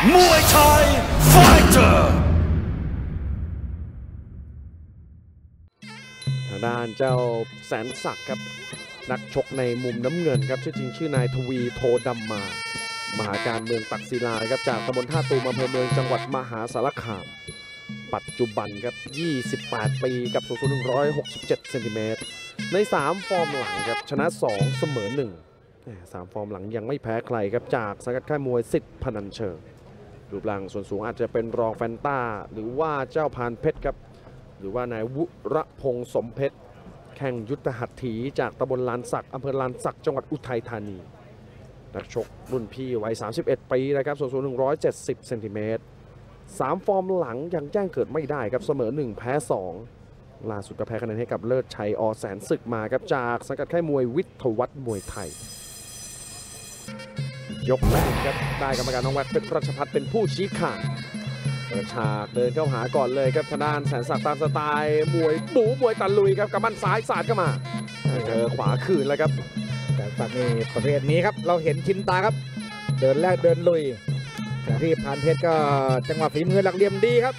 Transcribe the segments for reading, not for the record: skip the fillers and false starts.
มวยไทยไฟเตอร์ทางด้านเจ้าแสนศักดิ์ครับนักชกในมุมน้ำเงินครับชื่อจริงชื่อนายทวีโทดำมามหาการเมืองตักศิลาครับจากตำบลท่าตูมอำเภอเมืองจังหวัดมหาสารคามปัจจุบันครับ28 ปีกับสูง167 เซนติเมตรใน3ฟอร์มหลังครับชนะ2เสมอ1 3ฟอร์มหลังยังไม่แพ้ใครครับจากสังกัดค่ายมวยสิทธิ์พนัญเชิงรูปร่างส่วนสูงอาจจะเป็นรองแฟนต้าหรือว่าเจ้าพานเพชรครับหรือว่านายวุระพงษ์สมเพชรแข่งยุทธหัตถีจากตำบลลานสักอำเภอลานสักจังหวัดอุทัยธานีนักชกรุ่นพี่วัย31 ปีนะครับส่วนสูง170 เซนติเมตร3ฟอร์มหลังยังแจ้งเกิดไม่ได้ครับเสมอ1แพ้2ล่าสุดก็แพ้คะแนนให้กับเลิศชัยอแสนศึกมาครับจากสังกัดค่ายมวยวิทยวัฒน์มวยไทยยกแรกครับได้กรรมการน้องแวดเพชรรัชพัฒน์เป็นผู้ชี้ขาดเปิดฉากเดินเข้าหาก่อนเลยครับทางด้านแสนศักดิ์ตามสไตล์มวยบู๊มวยตะลุยครับกำปั้นซ้ายสาดเข้ามาเจอขวาคืนแล้วครับแสนศักดิ์นี่ประเภทนี้ครับเราเห็นชินตาครับเดินแรกเดินลุยแต่ที่พานเพชรก็จังหวะฝีมือหลักเหลี่ยมดีครับ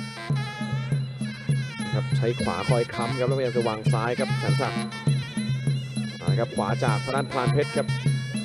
ใช้ขวาคอยค้ำครับแล้วพยายามจะวางซ้ายครับแสนศักดิ์นะครับขวาจากทางด้านพานเพชรครับ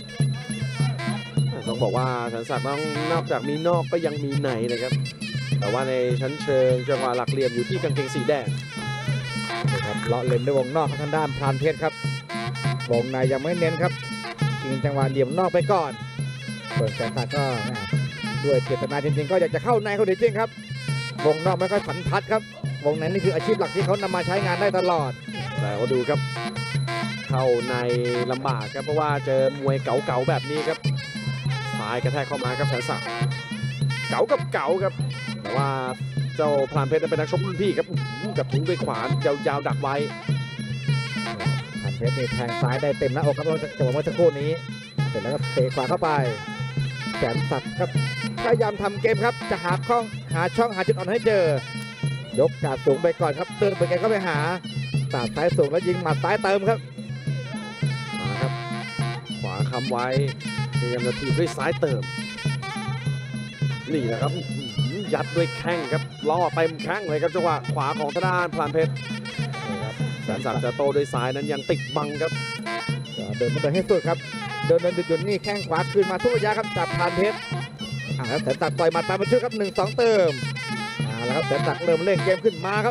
ต้องบอกว่าแสนศักดิ์นอกจากมีนอกก็ยังมีในนะครับแต่ว่าในชั้นเชิงจังหวะหลักเหลี่ยมอยู่ที่กางเกงสีแดงนะครับเลาะเล่นด้วยวงนอกทางด้านพานเพชรครับวงในยังไม่เน้นครับชิงจังหวะเหลี่ยมนอกไปก่อนส่วนแสนศักดิ์ก็ด้วยเจตนาจริงๆก็อยากจะเข้าในเขาจริงๆครับวงนอกไม่ค่อยสันทัดครับวงในนี่คืออาชีพหลักที่เขานำมาใช้งานได้ตลอดแต่ก็ดูครับเข้าในลำบากครับเพราะว่าเจอมวยเก๋าๆแบบนี้ครับซ้ายกระแทกเข้ามาครับแสนศักดิ์เก๋ากับเก๋าครับแต่ว่าเจ้าพรานเพชรเป็นนักชกรุ่นพี่ครับกับถุงด้วยขวานยาวๆดักไว้พรานเพชรนี่แทงซ้ายได้เต็มหน้าอกครับจังหวะเมื่อสักครู่นี้เสร็จแล้วก็เตะขวาเข้าไปแสนศักดิ์ครับพยายามทำเกมครับจะหาช่องหาจุดอ่อนให้เจอยกกาดสูงไปก่อนครับเดินไปไกลเข้าไปหาสาดซ้ายสูงแล้วยิงหมัดซ้ายเติมครับมาครับขวาค้ำไว้พยายามจะถีบด้วยซ้ายเติมนี่แหละครับยัดด้วยแข้งครับล่อเต็มแข้งเลยครับจังหวะขวาของทางด้านพรานเพชรแสนศักดิ์จะโตด้วยซ้ายนั้นยังติดบังครับเดินมาเดินให้สุดครับเดินหยุดนี่แข้งขวาคืนมาทุกระยะครับจากพรานเพชรแล้วแสนศักดิ์ต่อยหมัดตามมาช่วยครับ1-2เติมแล้วครับแสนศักดิ์เริ่มเล่นเกมขึ้นมาครับ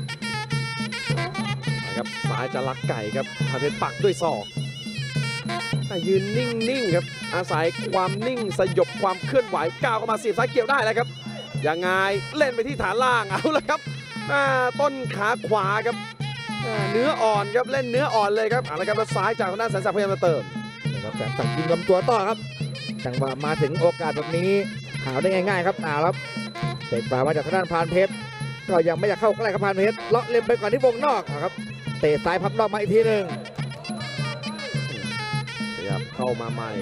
ซ้ายจะลักไก่ครับพรานเพชรปักด้วยศอกยืนนิ่งๆครับอาศัยความนิ่งสยบความเคลื่อนไหวก้าวเข้ามาเสียบซ้ายเกี่ยวได้เลยครับยังไงเล่นไปที่ฐานล่างเอาละครับต้นขาขวาครับเนื้ออ่อนครับเล่นเนื้ออ่อนเลยครับเอาละครับแล้วซ้ายจากทางด้านแสนศักดิ์พยายามจะเติมนะครับแสนศักดิ์ยิงลำตัวต่อครับจังหวะมาถึงโอกาสแบบนี้หาได้ง่ายๆครับครับเตะขวามาจากทางด้านพรานเพชรก็ยังไม่อยากเข้าใกล้กับพรานเพชรเลาะเล็มไปก่อนที่วงนอกครับเตะซ้ายพับนอกมาอีกทีหนึ่งเข้ามาใหม่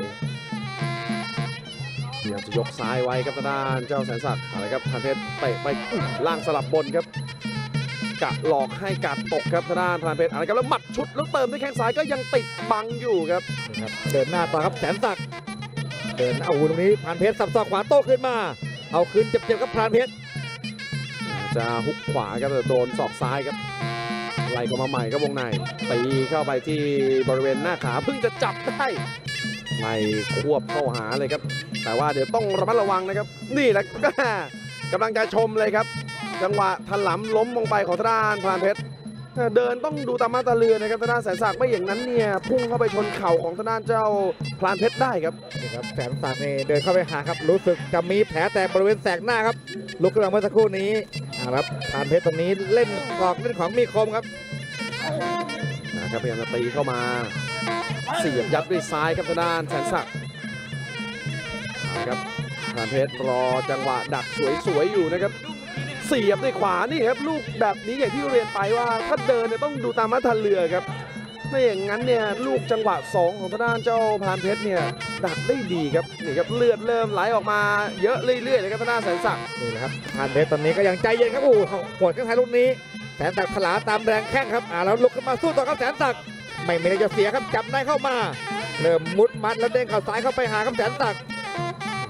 พยายามจะยกซ้ายไว้ครับทางด้านเจ้าแสนศักดิ์อะไรครับพรานเพชรเตะไปล่างสลับบนครับกะหลอกให้กาดตกครับทางด้านพรานเพชรอะไรครับแล้วหมัดชุดแล้วเติมด้วยแข้งซ้ายก็ยังติดบังอยู่ครับเดินหน้าต่อครับแสนศักดิ์เดินเอาตรงนี้พรานเพชรสับศอกขวาโต้ขึ้นมาเอาคืนเจ็บๆกับพรานเพชรจะฮุกขวาครับแต่โดนศอกซ้ายครับไล่ก็มาใหม่ครับวงในตีเข้าไปที่บริเวณหน้าขาเพิ่งจะจับได้ไล่ควบเข้าหาเลยครับแต่ว่าเดี๋ยวต้องระมัดระวังนะครับนี่แหละกำลังจะชมเลยครับจังหวะถลำล้มลงไปของทางด้านพรานเพชรเดินต้องดูตามมาตาเรือนะครับทางด้านแสนศักดิ์ไม่อย่างนั้นเนี่ยพุ่งเข้าไปชนเข่าของทางด้านเจ้าพรานเพชรได้ครับนี่ครับแสนศักดิ์นี่เดินเข้าไปหาครับรู้สึกจะมีแผลแตกบริเวณแสกหน้าครับลุกขึ้นมาเมื่อสักครู่นี้ครับพรานเพชรตรงนี้เล่นกอกเล่นของมีคมครับนะครับพยายามจะตีเข้ามาเสียบยัดด้วยซ้ายครับทางด้านแสนศักดิ์นะครับพรานเพชรรอจังหวะดักสวยๆอยู่นะครับเสียบด้วยขวานี่ครับลูกแบบนี้อย่างที่เรียนไปว่าถ้าเดินเนี่ยต้องดูตามมาทันเรือครับไม่อย่างนั้นเนี่ยลูกจังหวะ2ของทางด้านเจ้าพรานเพชรเนี่ยดักได้ดีครับนี่ครับเลือดเริ่มไหลออกมาเยอะเรื่อยๆเลยครับทางด้านแสนศักดิ์นี่แหละครับพรานเพชรตอนนี้ก็ยังใจเย็นครับโอ้โหดข้างท้ายลูกนี้แสนศักดิ์ถลาตามแรงแข้งครับแล้วลุกขึ้นมาสู้ต่อครับแสนศักดิ์ไม่มีอะไรจะเสียครับจับได้เข้ามาเริ่มมุดมัดแล้วเด้งเข่าซ้ายเข้าไปหาครับแสนศักดิ์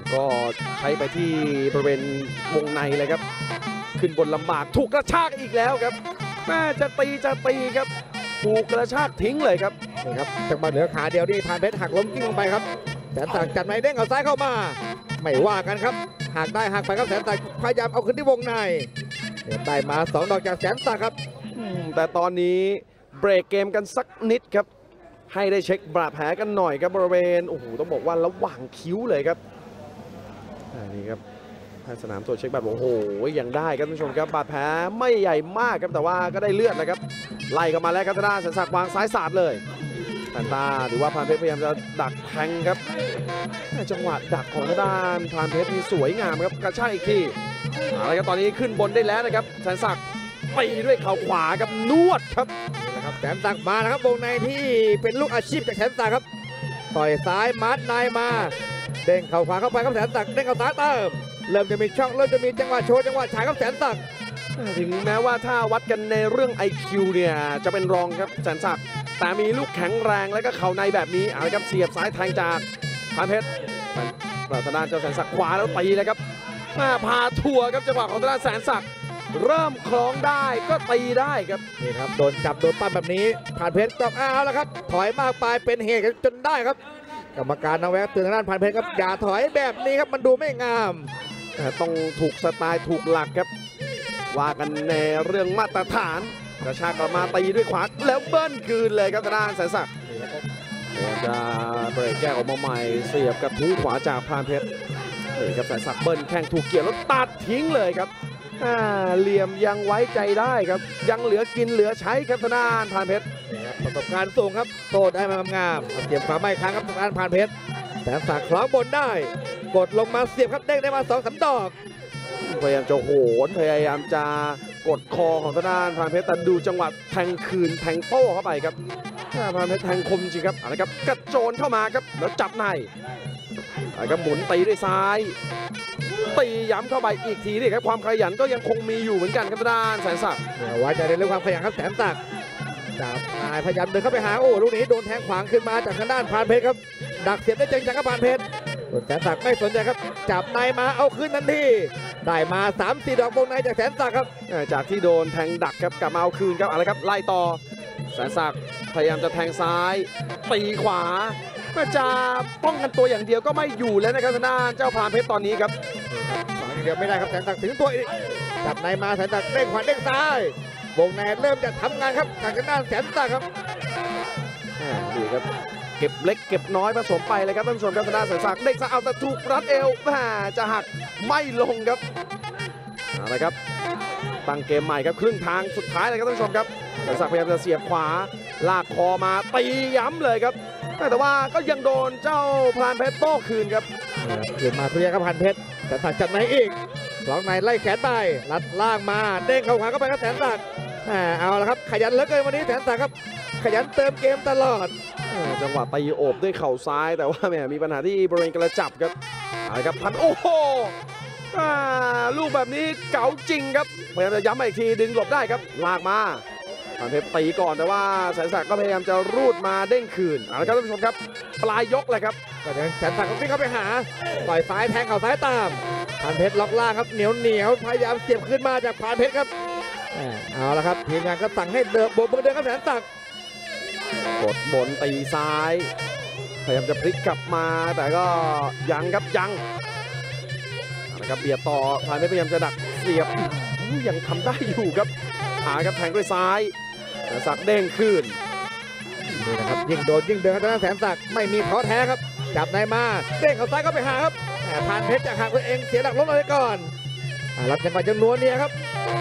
ก็ใช้ไปที่บริเวณวงในเลยครับขึ้นบนลำบากถูกกระชากอีกแล้วครับแม่จะตีครับถูกกระชากทิ้งเลยครับนี่ครับจังหวะเหลือขาเดียวนี่พานเพชรหักล้มกิ้งลงไปครับแสนศักดิ์จัดในเด้งเอาซ้ายเข้ามาไม่ว่ากันครับหักได้หักไปครับแสนศักดิ์พยายามเอาขึ้นที่วงในได้มา2 ดอกจากแสนศักดิ์ครับแต่ตอนนี้เบรกเกมกันสักนิดครับให้ได้เช็คบาดแผลกันหน่อยครับบริเวณโอ้โหต้องบอกว่าระหว่างคิ้วเลยครับนี่ครับแพทย์สนามตรวจเช็คบาดแผลโอ้โหยังได้ครับท่านผู้ชมครับบาดแผลไม่ใหญ่มากครับแต่ว่าก็ได้เลือดนะครับไล่เข้ามาแล้วครับทางด้านแสนศักดิ์วางซ้ายสาดเลยแพนตาหรือว่าพรานเพชรพยายามจะดักแทงครับจังหวะดักของทางด้านพรานเพชรนี่สวยงามครับกระชากอีกทีอะไรครับตอนนี้ขึ้นบนได้แล้วนะครับแสนศักดิ์ตีด้วยเข่าขวาครับนวดครับนะครับแสนศักดิ์มานะครับวงในที่เป็นลูกอาชีพจากแสนศักดิ์ครับต่อยซ้ายมัดในมาเด้งเข่าขวาเข้าไปครับแสนศักดิ์เด้งเข่าซ้ายเติมเริ่มจะมีช่องเริ่มจะมีจังหวะโชว์จังหวะฉายครับแสนศักดิ์ถึงแม้ว่าถ้าวัดกันในเรื่อง IQ เนี่ยจะเป็นรองครับแสนศักดิ์แต่มีลูกแข็งแรงแล้วก็เข่าในแบบนี้เอาละครับเสียบซ้ายแทงจากพรานเพชรทางด้านเจ้าแสนศักดิ์ขวาแล้วตีเลยครับพาทัวร์ครับจังหวะของทางด้านแสนศักดิ์เริ่มคล้องได้ก็ตีได้ครับนี่ครับโดนจับโดนปั้มแบบนี้ผ่านเพชรต้องเอาแล้วครับถอยมากไปเป็นเหตุจนได้ครับกรรมการนะแวะเตือนทางด้านผ่านเพชรครับอย่าถอยแบบนี้ครับมันดูไม่งามต้องถูกสไตล์ถูกหลักครับว่ากันในเรื่องมาตรฐานกระชากกลับมาตีด้วยขวาแล้วเบิ้ลคืนเลยครับทางด้านแสนศักดิ์พยายามจะเบรกแก้ออกมาใหม่เสียบกระทุ้งขวาจากพรานเพชรนี่ครับแสนศักดิ์เบิ้ลแข้งถูกเกี่ยวแล้วตัดทิ้งเลยครับเหลี่ยมยังไว้ใจได้ครับยังเหลือกินเหลือใช้ครับทางด้านพรานเพชรประสบการณ์สูงครับโต้ได้มางามเสียบขวาไม่ค้างครับทางด้านผ่านเพชรแสนศักดิ์คล้องบนได้กดลงมาเสียบครับเด้งได้มา2-3 ดอกพยายามจะโหนพยายามจะกดคอของทางด้านพรานเพชรแต่ดูจังหวะแทงคืนแทงโต้เข้าไปครับพรานเพชรแทงคมจริงครับอะไรครับกระโจนเข้ามาครับแล้วจับในอะไรครับหมุนตีด้วยซ้ายตีย้ำเข้าไปอีกทีนี่ครับความขยันก็ยังคงมีอยู่เหมือนกันครับทางด้านแสนศักดิ์ไว้ใจในเรื่องความขยันครับแสนศักดิ์จับนายพยายามเดินเข้าไปหาโอ้ลูกนี้โดนแทงขวางขึ้นมาจากทางด้านพรานเพชรครับดักเสียบได้จังครับพรานเพชรแสนศักดิ์ไม่สนใจครับจับในมาเอาขึ้นทันทีได้มา 3-4 ดอกวงในจากแสนศักดิ์ครับจากที่โดนแทงดักครับกลับมาเอาคืนครับอะไรครับไล่ต่อแสนศักดิ์พยายามจะแทงซ้ายตีขวาก็จะป้องกันตัวอย่างเดียวก็ไม่อยู่แล้วนะครับทางด้านเจ้าพรานเพชรตอนนี้ครับอย่างเดียวไม่ได้ครับแสนศักดิ์ถึงตัวอีกจับในมาแสนศักดิ์เด้งขวาเด้งซ้ายวงในเริ่มจะทำงานครับจากทางด้านแสนศักดิ์ครับนี่ครับเก็บเล็กเก็บน้อยผสมไปเลยครับท่านผู้ชมครับทางด้านแสนศักดิ์เด้งซ้ายเอาแต่ถูกรัดเอวจะหักไม่ลงครับเอาละครับตั้งเกมใหม่ครับครึ่งทางสุดท้ายเลยครับท่านผู้ชมครับแสนศักดิ์พยายามจะเสียบขวาลากคอมาตีย้ำเลยครับแต่ว่าก็ยังโดนเจ้าพรานเพชรโต้คืนครับคืนมาเรียกครับพรานเพชรแสนศักดิ์จัดในอีกหลอกในไล่แขนไปลัดล่างมาเด้งเข้าขวาเข้าไปครับแสนศักดิ์เอาละครับขยันเหลือเกินวันนี้แสนศักดิ์ครับขยันเติมเกมตลอดจังหวะตีโอบด้วยเข่าซ้ายแต่ว่าแหมมีปัญหาที่บริเวณกระจับครับอะไรครับพันโอ้โหลูกแบบนี้เก๋าจริงครับพยายามจะย้ำอีกทีดึงหลบได้ครับลากมาพรานเพชรตีก่อนแต่ว่าแสนศักดิ์ก็พยายามจะรูดมาเด้งคืนเอาละครับท่านผู้ชมครับปลายยกเลยครับก็ยังแสนศักดิ์ก็วิ่งเข้าไปหาต่อยซ้ายแทงเข่าซ้ายตามพรานเพชรล็อกล่างครับเหนียวพยายามเสียบขึ้นมาจากพรานเพชรครับเอาละครับทีมงานก็สั่งให้เดินโบกมือเดินครับแสนศักดิ์กดบนตีซ้ายพยายามจะพลิกกลับมาแต่ก็ยังครับยังนะครับเบียดต่อพรานเพชรพยายามจะดักเสียบยังทำได้อยู่ครับหาครับแทงด้วยซ้ายแสนศักดิ์เด้งคืนนี่นะครับยิ่งโดนยิ่งเดินครับแสนศักดิ์ไม่มีท้อแท้ครับจับในมาเด้งเข้าซ้ายก็ไปหาครับพรานเพชรจากหักตัวเองเสียหลักล้มลงไปก่อนรับจังหวะจำนวนนี้ครับ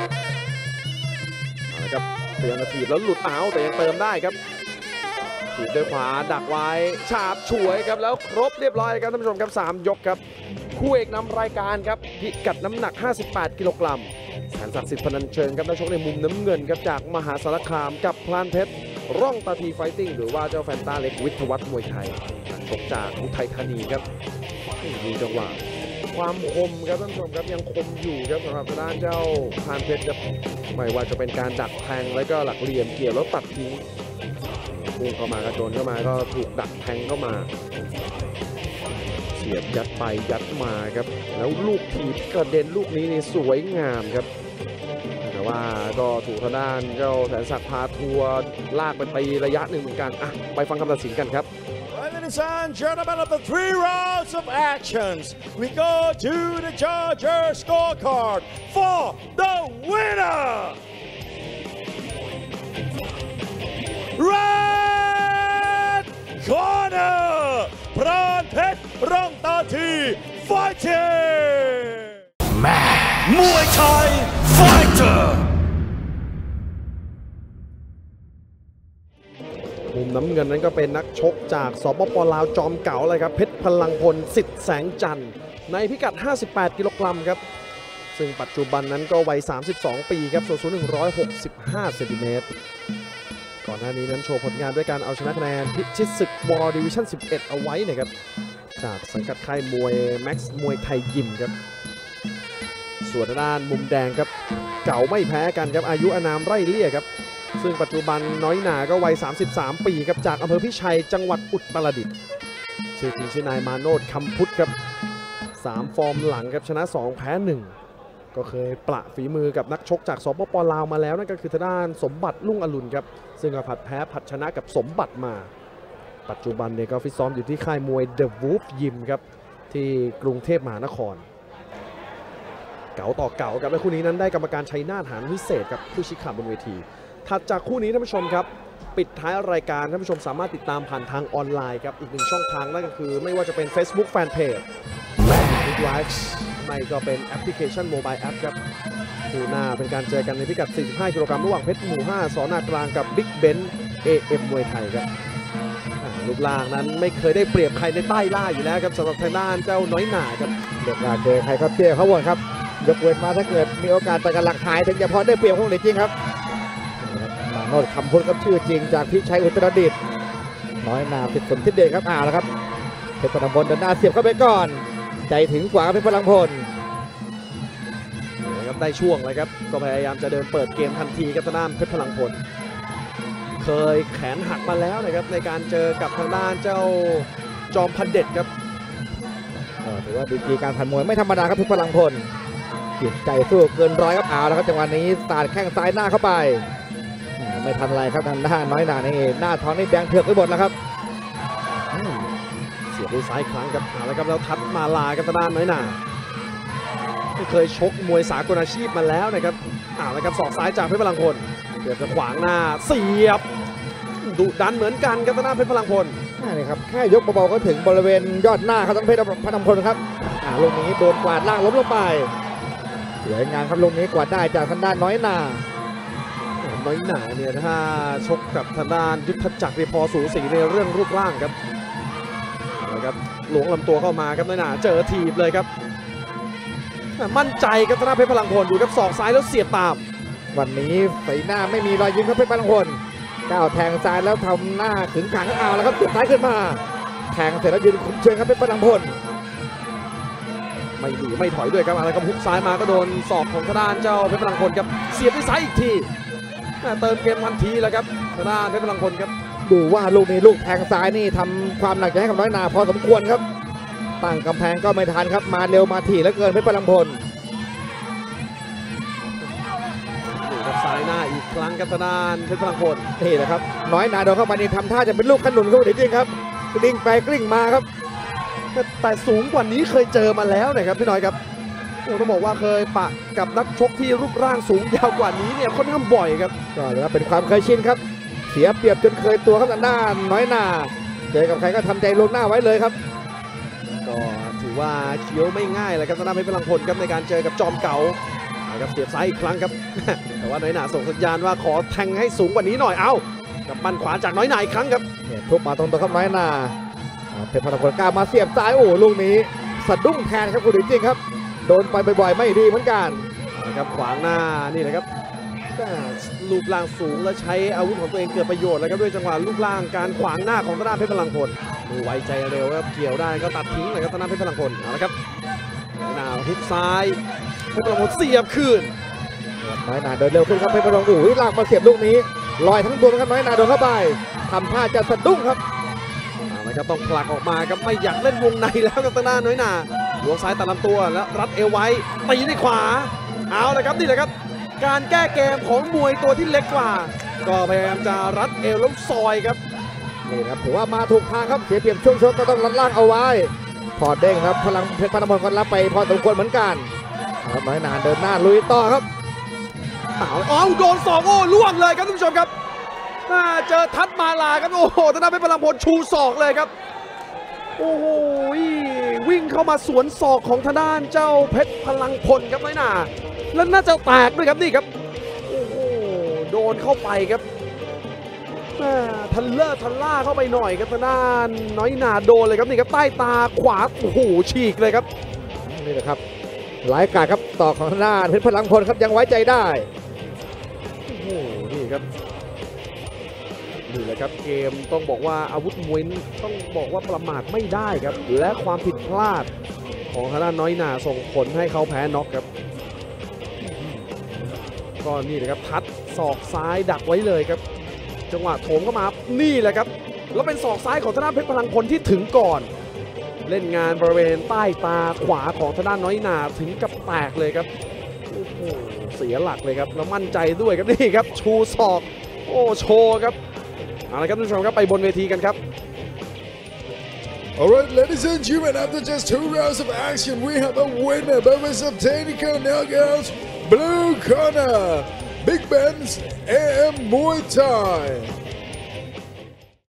นะครับพยายามจะถีบแล้วหลุดเอาแต่ยังเติมได้ครับถีบด้วยขวาดักไว้ฉาบฉวยครับแล้วครบเรียบร้อยครับท่านผู้ชมครับ3 ยกครับคู่เอกนำรายการครับพิกัดน้ำหนัก58 กิโลกรัมแสนศักดิ์สิทธิ์พนัญเชิงครับนักชกในมุมน้ำเงินครับจากมหาสารคามกับพรานเพชรร่องตาทีไฟติ้งหรือว่าเจ้าแฟนตาเล็กวิทยวัฒน์มวยไทยชกจากอุทัยธานีครับดูจังหวะความคมครับท่านผู้ชมครับยังคมอยู่ครับสำหรับทางด้านเจ้าพรานเพชรครับไม่ว่าจะเป็นการดักแทงแล้วก็หลักเหลี่ยมเกี่ยวแล้วตัดทิ้งพุ่งเข้ามากระโจนเข้ามาก็ถูกดักแทงเข้ามาสียบยัดไปยัดมาครับแล้วลูกถีบกระเด็นลูกนี้นี่สวยงามครับแต่ว่าก็ถูกทางด้านเจ้าแสนศักดิ์พาทัวร์ลากไปตีระยะหนึ่งเหมือนกันอ่ะไปฟังคำตัดสินกันครับ Ladies and gentlemen, of the 3 rounds of actions, we go to the judger scorecard for the winner. Red corner, พรานเพชรร่องตาที fighting มวยไทย fighter มุมน้ำเงินนั้นก็เป็นนักชกจากสปป.ลาวจอมเก่าเลยครับเพชรพลังพลสิทธิ์แสงจันทร์ในพิกัด 58 กิโลกรัมครับซึ่งปัจจุบันนั้นก็วัย 32 ปีครับส่วนสูง 165 เซนติเมตรก่อนหน้านี้นั้นโชว์ผลงานด้วยการเอาชนะคะแนนพิชิตศึกวอร์ดิวิชั่น 11 เอาไว้นะครับจากสังกัดค่ายมวยแม็กซ์มวยไทยยิมครับส่วนด้านมุมแดงครับเก่าไม่แพ้กันครับอายุอานามไร่เลี่ยครับซึ่งปัจจุบันน้อยหนาก็วัย 33 ปีครับจากอำเภอพิชัยจังหวัดอุตรดิตถ์ชื่อจริงชื่อนายมาโนดคำพุทธครับ3 ฟอร์มหลังครับชนะ 2 แพ้ 1 ก็เคยประฝีมือกับนักชกจากสปป.ลาวมาแล้วนั่นก็คือทางด้านสมบัติลุ่งอรุณครับซึ่งก็ผัดแพ้ผัดชนะกับสมบัติมาปัจจุบันเนี่ยก็ฟิตซ้อมอยู่ที่ค่ายมวย The Wolf Gym ครับที่กรุงเทพมหานครเก๋าต่อเก๋าครับและคู่นี้นั้นได้กรรมการชัยนาทหานวิเศษกับผู้ชี้ขาดบนเวทีถัดจากคู่นี้ท่านผู้ชมครับปิดท้ายรายการท่านผู้ชมสามารถติดตามผ่านทางออนไลน์ครับอีกหนึ่งช่องทางนั่นก็คือไม่ว่าจะเป็น Facebook Fanpage Facebook Live ไม่ก็เป็นแอปพลิเคชันโมบายแอปครับคู่หน้าเป็นการเจอกันในพิกัด 45 กิโลกรัมระหว่างเพชรหมู่ 5 สนากลางกับบิ๊กเบนซ์ AM มวยไทยครับรูปร่างนั้นไม่เคยได้เปรียบใครในใต้ล่าอยู่แล้วครับสำหรับทางด้านเจ้าน้อยหน่าครับเด็กเจอใครก็เตี้ยเขาวนครับยกเว้นมาถ้าเกิดมีโอกาสต่อกันหลักหายถึงจะพอได้เปรียบคงจริงครับมาโนดคำพูดกับชื่อจริงจากพิชัยอุตรดิตถ์น้อยนาพิษสมทิศเดชครับแล้วครับเพชรพลังพลเดินหน้าเสียบเข้าไปก่อนใจถึงกว่าเพชรพลังพลครับได้ช่วงเลยครับก็พยายามจะเดินเปิดเกมทันทีครับทางด้านเพชรพลังพลเคยแขนหักมาแล้วนะครับในการเจอกับทางด้านเจ้าจอมพันเด็ดครับถือว่าดีกรีการพันมวยไม่ธรรมดาครับเพชรพลังพลจิตใจสู้เกินร้อยครับแล้วครับจังหวะนี้สาดแข้งซ้ายหน้าเข้าไปไม่ทันไรครับทางด้านน้อยหนานี่หน้าท้องนี่แดงเถือกไปหมดแล้วครับเสียบด้วยซ้ายครั้งครับแล้วครับแล้วทัดมาลากับทางด้านน้อยหนาที่เคยชกมวยสากลอาชีพมาแล้วนะครับแล้วครับศอกซ้ายจากเพชรพลังพลเกือบจะขวางหน้าเสียบดุดันเหมือนกันครับทางด้านเพชรพลังพลนี่ครับแค่ยกเบาๆก็ถึงบริเวณยอดหน้าครับทั้งเพชรพลังพลครับลูกนี้โดนกวาดล่างล้มลงไปสวยงามครับลูกนี้กวาดได้จากทางด้านน้อยหนาเนี่ยถ้าชกกับทางด้านยุทธจักรพอสูสีในเรื่องรูปร่างครับนะครับหลวงลำตัวเข้ามาครับน้อยหนาเจอถีบเลยครับมั่นใจครับทางด้านเพชรพลังพลดูครับศอกซ้ายแล้วเสียบตามวันนี้สีหน้าไม่มีรอยยิ้มครับเพชรพลังพลก้าวแทงซ้ายแล้วทำหน้าขึงขังแล้วครับเสียบซ้ายขึ้นมาแทงเสร็จแล้วยืนคุมเชิงครับเพชรพลังพลไม่หนีไม่ถอยด้วยครับอะไรครับฮุกซ้ายมาก็โดนศอกของทางด้านเจ้าเพชรพลังพลครับเสียบด้วยซ้ายอีกทีเติมเกมทันทีแล้วครับทางด้านเพชรพลังพลครับดูว่าลูกนี้ลูกแทงซ้ายนี่ทำความหนักใจให้กับน้อยหนาพอสมควรครับตั้งกำแพงก็ไม่ทันครับมาเร็วมาถี่เหลือเกินเพชรพลังพลดูครับซ้ายหน้าอีกครั้งครับทางด้านเพชรพลังพลนี่แหละครับน้อยหนาโดนเข้าไปนี่ทำท่าจะเป็นลูกขนุนเขาจริงครับกลิ้งไปกลิ้งมาครับแต่สูงกว่านี้เคยเจอมาแล้วนะครับพี่น้อยครับต้องบอกว่าเคยปะกับนักชกที่รูปร่างสูงยาวกว่านี้เนี่ยค่อนข้างบ่อยครับก็เลยเป็นความเคยชินครับเสียเปรียบจนเคยตัวครับทางด้านน้อยหนาเจอกับใครก็ทำใจลงหน้าไว้เลยครับก็ถือว่าเคี้ยวไม่ง่ายเลยครับทางด้านเพชรพลังพลครับในการเจอกับจอมเก่าครับเสียบซ้ายอีกครั้งครับแต่ว่าน้อยหนาส่งสัญญาณว่าขอแทงให้สูงกว่านี้หน่อยกับปั้นขวาจากน้อยหนาอีกครั้งครับเนี่ยทุบมาตรงตัวครับน้อยหนาเพชรพลังพลกล้ามาเสียบซ้ายลูกนี้สะดุ้งแทนครับคุณจริงครับโดนไปบ่อยๆไม่ดีเหมือนกันนะครับขวางหน้านี่แหละครับรูปร่างสูงและใช้อาวุธของตัวเองเกิดประโยชน์แล้วครับด้วยจังหวะรูปร่างการขวางหน้าของทางด้านเพชรพลังพลมือไวใจเร็วครับเกี่ยวได้ก็ตัดทิ้งเลยครับทางด้านเพชรพลังพลเอาละครับหน้าฮุกซ้ายเพชรพลังพลเสียบคืนน้อยหนาเดินเร็วขึ้นครับเพชรพลังพลลากมาเสียบลูกนี้ลอยทั้งตัวครับน้อยหนาโดนเข้าไปทำท่าจะสะดุ้งครับคนะครับต้องผลักออกมาครับไม่อยากเล่นวงในแล้วกับทางด้านน้อยหนาล้วงซ้ายตัดลำตัวแล้วรัดเอวไว้ตีด้วยขวาเอาละครับนี่แหละครับการแก้เกมของมวยตัวที่เล็กกว่าก็พยายามจะรัดเอวแล้วซอยครับนี่ครับถือว่ามาถูกทางครับเสียเปรียบช่วงชกก็ต้องรัดล่างเอาไว้พอเด้งครับพลังเพชรพนมก็รับไปพอสมควรเหมือนกันครับน้อยหนาเดินหน้าลุยต่อครับเอาโดนศอกโอ้ล่วงเลยครับท่านผู้ชมครับเจอทัดมาลาครับโอ้โหทางด้านเพชรพลังพลชูศอกเลยครับโอ้โหวิ่งเข้ามาสวนศอกของทางด้านเจ้าเพชรพลังพลครับน้อยหนาแล้วน่าจะแตกด้วยครับนี่ครับโอ้โหโดนเข้าไปครับทันล่าเข้าไปหน่อยครับทางด้านน้อยหนาโดนเลยครับนี่ครับใต้ตาขวาโอ้โหฉีกเลยครับนี่แหละครับหลายการครับต่อของทางด้านเพชรพลังพลครับยังไว้ใจได้โอ้โหนี่ครับนี่แหละครับเกมต้องบอกว่าอาวุธมวยต้องบอกว่าประมาทไม่ได้ครับและความผิดพลาดของทางด้านน้อยหนาส่งผลให้เขาแพ้น็อกครับก็นี่นะครับทัดศอกซ้ายดักไว้เลยครับจังหวะโถมเข้ามานี่แหละครับแล้วเป็นศอกซ้ายของทางด้านเพชรพลังพลที่ถึงก่อนเล่นงานบริเวณใต้ตาขวาของทางด้านน้อยหนาถึงกับแตกเลยครับโอ้โหเสียหลักเลยครับแล้วมั่นใจด้วยครับนี่ครับชูศอกโอ้โชว์ครับเอาละครับท่านผู้ชมครับไปบนเวทีกันครับ Alright, ladies and gentlemen, after just 2 rounds of action, we have a winner by way of technical knockouts, blue corner, Big Ben's AM Muay Thai.